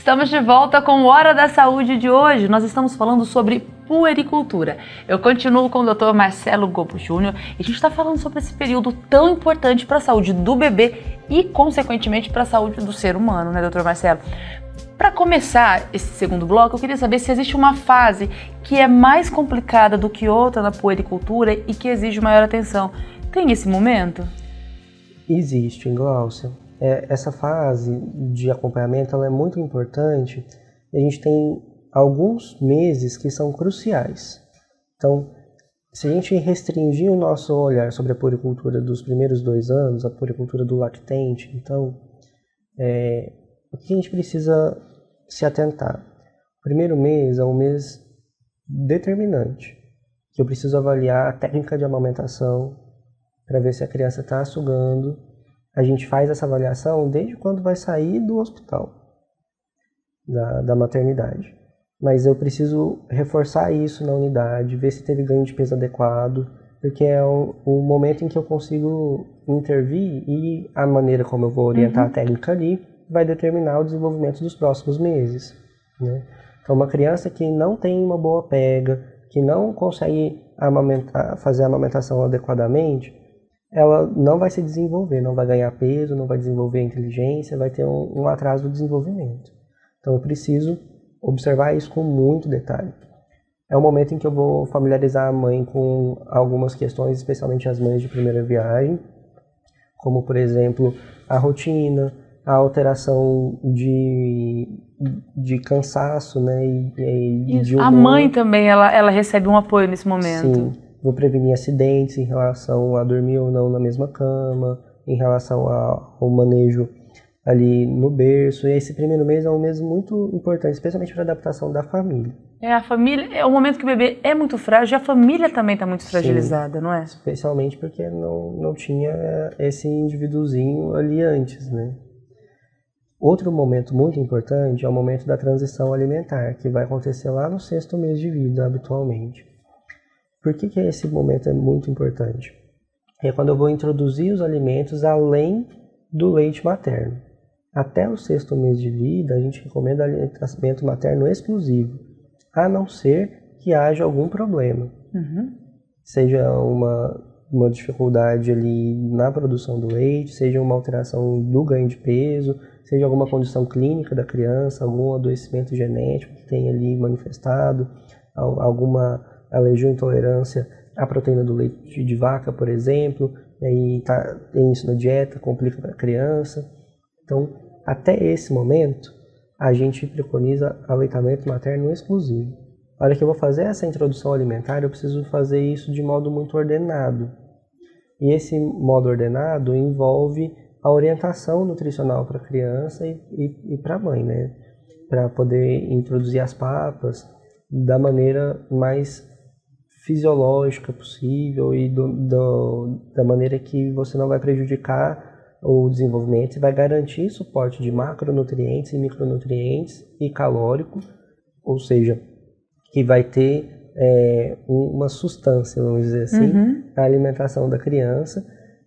Estamos de volta com o Hora da Saúde de hoje. Nós estamos falando sobre puericultura. Eu continuo com o Dr. Marcelo Gobo Júnior e a gente está falando sobre esse período tão importante para a saúde do bebê e, consequentemente, para a saúde do ser humano, né, Dr. Marcelo? Para começar esse segundo bloco, eu queria saber se existe uma fase que é mais complicada do que outra na puericultura e que exige maior atenção. Tem esse momento? Existe, Glaucia. Essa fase de acompanhamento ela é muito importante. A gente tem alguns meses que são cruciais. Então, se a gente restringir o nosso olhar sobre a puericultura dos primeiros 2 anos, a puericultura do lactente, então, o que a gente precisa se atentar? O primeiro mês é um mês determinante, que eu preciso avaliar a técnica de amamentação para ver se a criança está sugando. A gente faz essa avaliação desde quando vai sair do hospital, da maternidade. Mas eu preciso reforçar isso na unidade, ver se teve ganho de peso adequado, porque é o momento em que eu consigo intervir e a maneira como eu vou orientar a técnica ali vai determinar o desenvolvimento dos próximos meses, né? Então, uma criança que não tem uma boa pega, que não consegue fazer a amamentação adequadamente, ela não vai se desenvolver, não vai ganhar peso, não vai desenvolver inteligência, vai ter um atraso do desenvolvimento. Então eu preciso observar isso com muito detalhe. É o momento em que eu vou familiarizar a mãe com algumas questões, especialmente as mães de primeira viagem, como por exemplo a rotina, a alteração de cansaço, né, e de humor. A mãe também, ela recebe um apoio nesse momento. Sim. Vou prevenir acidentes em relação a dormir ou não na mesma cama, em relação ao manejo ali no berço. E esse primeiro mês é um mês muito importante, especialmente para a adaptação da família. A família é o momento que o bebê é muito frágil, a família também está muito fragilizada, não é? Especialmente porque não tinha esse indivíduozinho ali antes, né? Outro momento muito importante é o momento da transição alimentar, que vai acontecer lá no 6º mês de vida, habitualmente. Por que esse momento é muito importante? É quando eu vou introduzir os alimentos além do leite materno. Até o 6º mês de vida, a gente recomenda alimento materno exclusivo, a não ser que haja algum problema. Seja uma dificuldade ali na produção do leite, seja uma alteração do ganho de peso, seja alguma condição clínica da criança, algum adoecimento genético que tenha ali manifestado, alguma alergia ou intolerância à proteína do leite de vaca, por exemplo, e aí tem isso na dieta, complica para a criança. Então, até esse momento, a gente preconiza aleitamento materno exclusivo. A hora que eu vou fazer essa introdução alimentar, eu preciso fazer isso de modo muito ordenado. E esse modo ordenado envolve a orientação nutricional para a criança e para a mãe, né? Para poder introduzir as papas da maneira mais fisiológica possível e da maneira que você não vai prejudicar o desenvolvimento e vai garantir suporte de macronutrientes e micronutrientes e calórico, ou seja, que vai ter uma substância, vamos dizer assim, a alimentação da criança,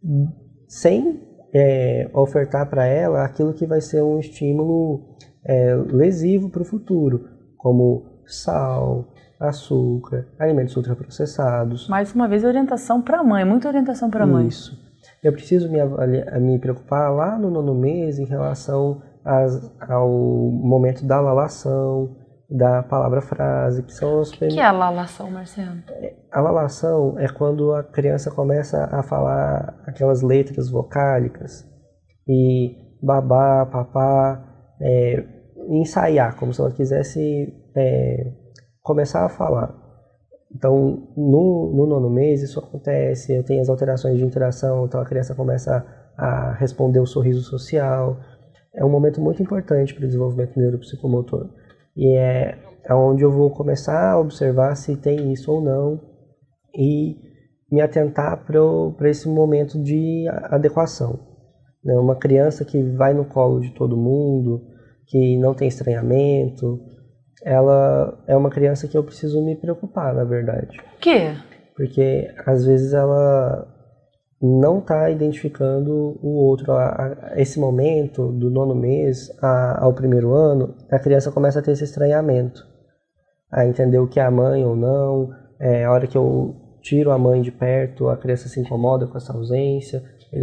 sem ofertar para ela aquilo que vai ser um estímulo lesivo para o futuro, como sal, açúcar, alimentos ultraprocessados. Mais uma vez, orientação para a mãe, muita orientação para a mãe. Isso. Eu preciso me preocupar lá no 9º mês em relação ao momento da lalação, da palavra-frase, que são os... O que é a lalação, Marcelo? A lalação é quando a criança começa a falar aquelas letras vocálicas e babá, papá, ensaiar, como se ela quisesse começar a falar. Então, no 9º mês isso acontece, eu tenho as alterações de interação, então a criança começa a responder o sorriso social. É um momento muito importante para o desenvolvimento neuropsicomotor. E é onde eu vou começar a observar se tem isso ou não e me atentar para esse momento de adequação. Uma criança que vai no colo de todo mundo, que não tem estranhamento, ela é uma criança que eu preciso me preocupar, na verdade. Por quê? Porque às vezes ela não está identificando o outro. Esse momento do 9º mês ao 1º ano, a criança começa a ter esse estranhamento, a entender o que é a mãe ou não. A hora que eu tiro a mãe de perto, a criança se incomoda com essa ausência,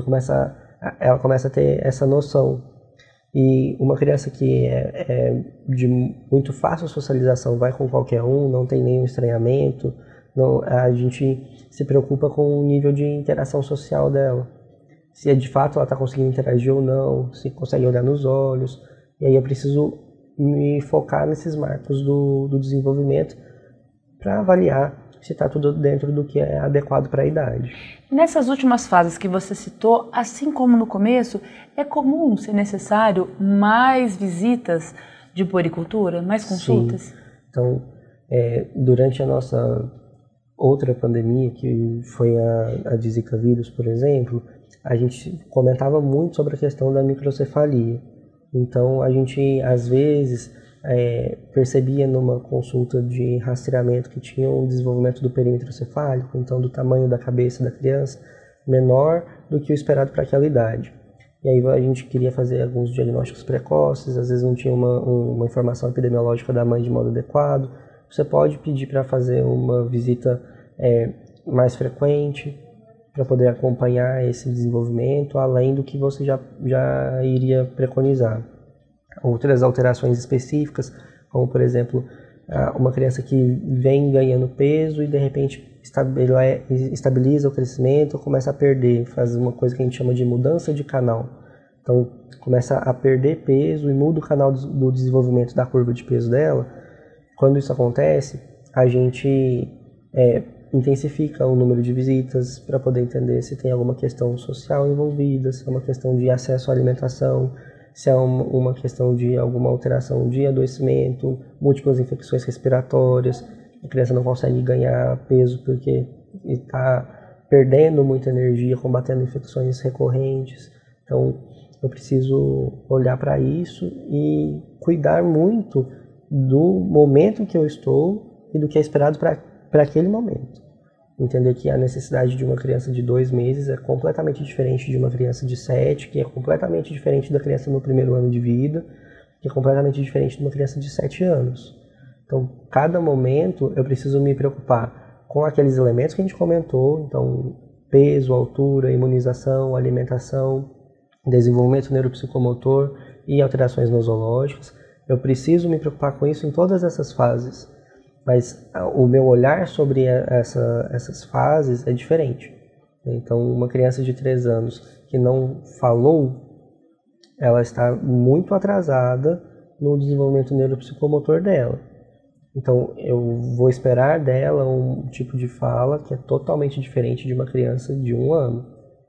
ela começa a ter essa noção. E uma criança que é de muito fácil socialização, vai com qualquer um, não tem nenhum estranhamento, a gente se preocupa com o nível de interação social dela. Se de fato ela está conseguindo interagir ou não, se consegue olhar nos olhos. E aí eu preciso me focar nesses marcos do desenvolvimento para avaliar se está tudo dentro do que é adequado para a idade. Nessas últimas fases que você citou, assim como no começo, é comum ser necessário mais visitas de puericultura, mais consultas? Sim. Então, durante a nossa outra pandemia, que foi a de Zika vírus, por exemplo, a gente comentava muito sobre a questão da microcefalia. Então, a gente, às vezes, percebia numa consulta de rastreamento que tinha um desenvolvimento do perímetro cefálico, então do tamanho da cabeça da criança, menor do que o esperado para aquela idade. E aí a gente queria fazer alguns diagnósticos precoces, às vezes não tinha uma informação epidemiológica da mãe de modo adequado. Você pode pedir para fazer uma visita mais frequente, para poder acompanhar esse desenvolvimento, além do que você já iria preconizar. Outras alterações específicas, como por exemplo, uma criança que vem ganhando peso e de repente estabiliza o crescimento, começa a perder, faz uma coisa que a gente chama de mudança de canal. Então começa a perder peso e muda o canal do desenvolvimento da curva de peso dela. Quando isso acontece, a gente intensifica o número de visitas para poder entender se tem alguma questão social envolvida, se é uma questão de acesso à alimentação, se é uma questão de alguma alteração de adoecimento, múltiplas infecções respiratórias, a criança não consegue ganhar peso porque está perdendo muita energia, combatendo infecções recorrentes. Então, eu preciso olhar para isso e cuidar muito do momento que eu estou e do que é esperado para aquele momento. Entender que a necessidade de uma criança de 2 meses é completamente diferente de uma criança de 7, que é completamente diferente da criança no 1º ano de vida, que é completamente diferente de uma criança de 7 anos. Então, cada momento eu preciso me preocupar com aqueles elementos que a gente comentou, então peso, altura, imunização, alimentação, desenvolvimento neuropsicomotor e alterações nosológicas. Eu preciso me preocupar com isso em todas essas fases. Mas o meu olhar sobre essas fases é diferente. Então, uma criança de 3 anos que não falou, ela está muito atrasada no desenvolvimento neuropsicomotor dela. Então, eu vou esperar dela um tipo de fala que é totalmente diferente de uma criança de 1 ano.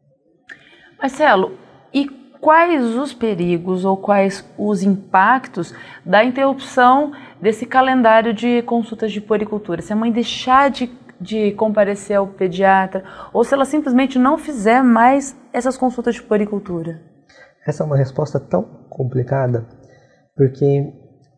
Marcelo, e quais os perigos ou quais os impactos da interrupção desse calendário de consultas de puericultura? Se a mãe deixar de comparecer ao pediatra ou se ela simplesmente não fizer mais essas consultas de puericultura? Essa é uma resposta tão complicada, porque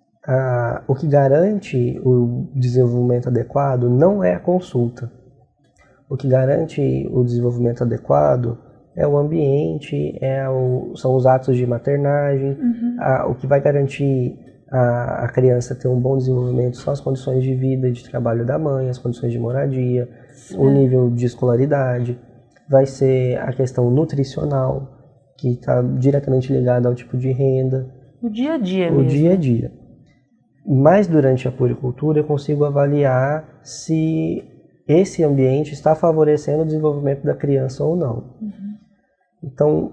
o que garante o desenvolvimento adequado não é a consulta. O que garante o desenvolvimento adequado é o ambiente, são os atos de maternagem. O que vai garantir a criança ter um bom desenvolvimento são as condições de vida e de trabalho da mãe, as condições de moradia, o nível de escolaridade. Vai ser a questão nutricional, que está diretamente ligada ao tipo de renda. O dia a dia mesmo. O dia a dia. Mas durante a puericultura eu consigo avaliar se esse ambiente está favorecendo o desenvolvimento da criança ou não. Então,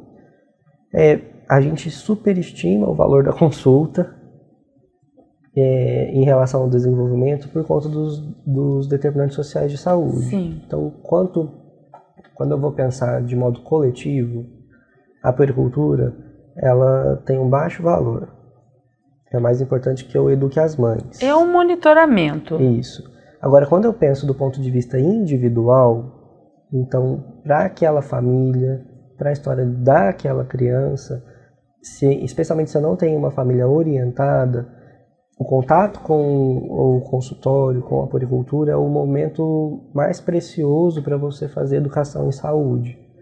a gente superestima o valor da consulta em relação ao desenvolvimento por conta dos determinantes sociais de saúde. Sim. Então, quando eu vou pensar de modo coletivo, a puericultura ela tem um baixo valor. É mais importante que eu eduque as mães. É um monitoramento. Isso. Agora, quando eu penso do ponto de vista individual, então, para aquela família, para a história daquela criança, especialmente se eu não tenho uma família orientada, o contato com o consultório, com a puericultura, é o momento mais precioso para você fazer educação em saúde.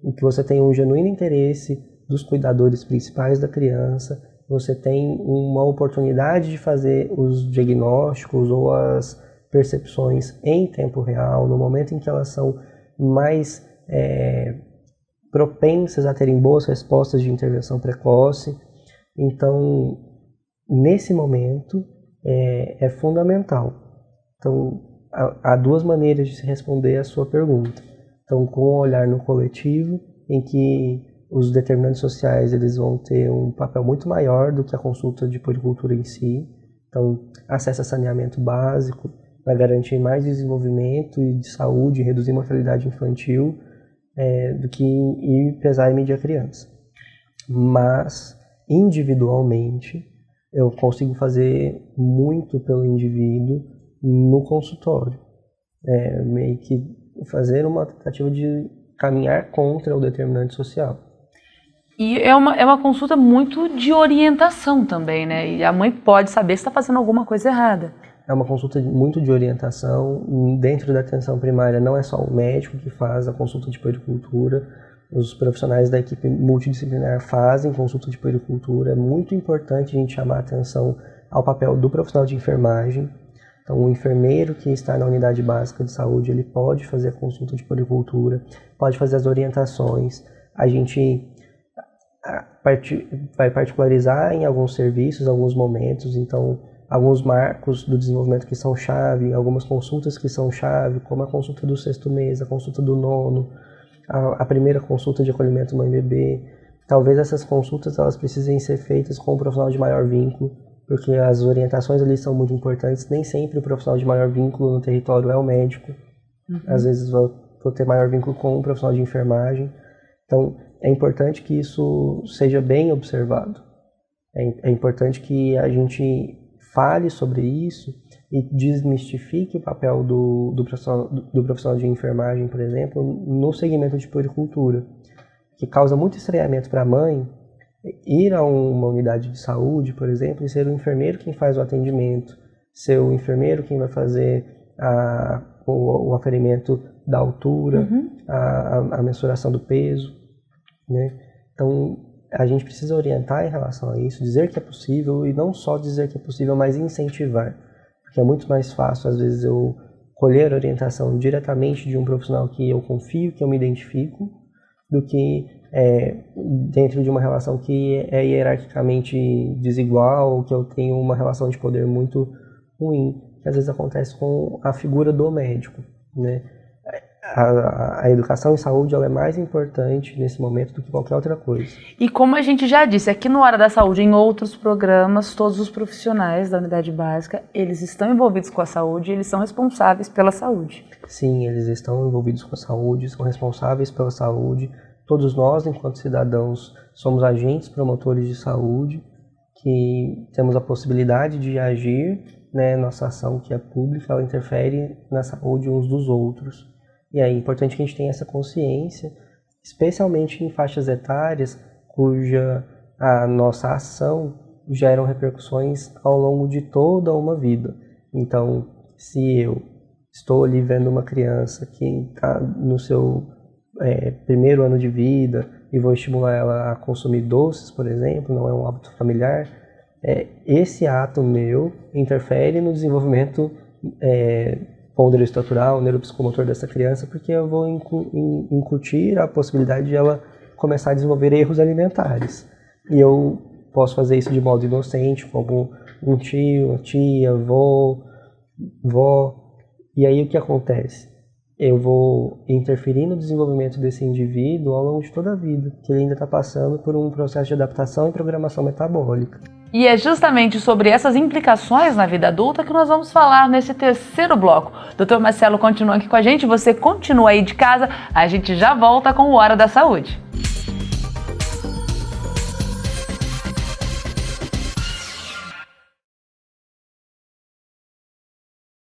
em que você tem um genuíno interesse dos cuidadores principais da criança, você tem uma oportunidade de fazer os diagnósticos ou as percepções em tempo real, no momento em que elas são mais propensas a terem boas respostas de intervenção precoce. Então, nesse momento, é fundamental. Então, há duas maneiras de se responder a sua pergunta. Então, com um olhar no coletivo, em que os determinantes sociais eles vão ter um papel muito maior do que a consulta de puericultura em si. Então, acesso a saneamento básico vai garantir mais desenvolvimento e de saúde, reduzir mortalidade infantil, do que ir pesar e medir a criança. Mas, individualmente, eu consigo fazer muito pelo indivíduo no consultório. Meio que fazer uma tentativa de caminhar contra o determinante social. E é uma consulta muito de orientação também, né? E a mãe pode saber se está fazendo alguma coisa errada. É uma consulta muito de orientação. Dentro da atenção primária não é só o médico que faz a consulta de puericultura. Os profissionais da equipe multidisciplinar fazem consulta de puericultura. É muito importante a gente chamar a atenção ao papel do profissional de enfermagem. Então, o enfermeiro que está na unidade básica de saúde, ele pode fazer a consulta de puericultura, pode fazer as orientações. A gente vai particularizar em alguns serviços, alguns momentos, então alguns marcos do desenvolvimento que são chave, algumas consultas que são chave, como a consulta do 6º mês, a consulta do 9º, a primeira consulta de acolhimento mãe-bebê. Talvez essas consultas elas precisem ser feitas com um profissional de maior vínculo, porque as orientações ali são muito importantes. Nem sempre o profissional de maior vínculo no território é o médico. Às vezes vou ter maior vínculo com um profissional de enfermagem. Então, é importante que isso seja bem observado. É importante que a gente fale sobre isso e desmistifique o papel do profissional de enfermagem, por exemplo, no segmento de puericultura, que causa muito estranhamento para a mãe ir a uma unidade de saúde, por exemplo, e ser o enfermeiro quem faz o atendimento, ser o enfermeiro quem vai fazer o aferimento da altura, a mensuração do peso, né? Então, a gente precisa orientar em relação a isso, dizer que é possível, e não só dizer que é possível, mas incentivar. Porque é muito mais fácil, às vezes, eu colher a orientação diretamente de um profissional que eu confio, que eu me identifico, do que dentro de uma relação que é hierarquicamente desigual, que eu tenho uma relação de poder muito ruim, que às vezes acontece com a figura do médico, né? A educação em saúde ela é mais importante nesse momento do que qualquer outra coisa. E como a gente já disse, aqui no Hora da Saúde, em outros programas, todos os profissionais da unidade básica, eles estão envolvidos com a saúde e eles são responsáveis pela saúde. Sim, eles estão envolvidos com a saúde, são responsáveis pela saúde. Todos nós, enquanto cidadãos, somos agentes promotores de saúde, que temos a possibilidade de agir, né? Nossa ação, que é pública, ela interfere na saúde uns dos outros. E é importante que a gente tenha essa consciência, especialmente em faixas etárias cuja a nossa ação geram repercussões ao longo de toda uma vida. Então, se eu estou ali vendo uma criança que está no seu primeiro ano de vida e vou estimular ela a consumir doces, por exemplo, não é um hábito familiar, esse ato meu interfere no desenvolvimento ponderoestatural, neuropsicomotor dessa criança, porque eu vou incutir a possibilidade de ela começar a desenvolver erros alimentares. E eu posso fazer isso de modo inocente, como um tio, uma tia, avó. E aí o que acontece? Eu vou interferir no desenvolvimento desse indivíduo ao longo de toda a vida, que ele ainda está passando por um processo de adaptação e programação metabólica. E é justamente sobre essas implicações na vida adulta que nós vamos falar nesse terceiro bloco. Dr. Marcelo continua aqui com a gente, você continua aí de casa, a gente já volta com o Hora da Saúde.